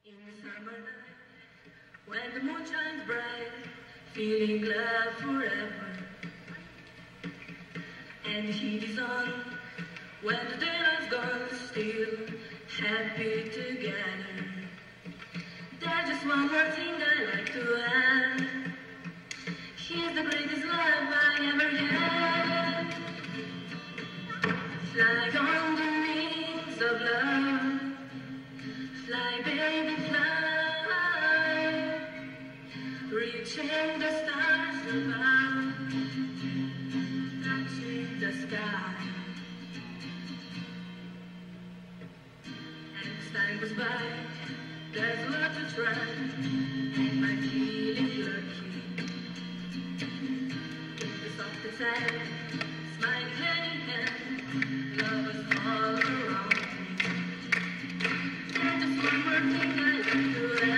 In the summer night, when the moon shines bright, feeling glad forever, and the heat is on, when the daylight's gone, still happy together. There's just one more thing I like to add. He's the greatest love I ever had. Fly on the wings of love. Fly, baby, fly. Reaching the stars above. Touching the sky. And as time goes by, there's a lot to try. And I'm feeling lucky. It's off the time, smiling hand in hand. Love is all around me. There's just one more thing I like to add.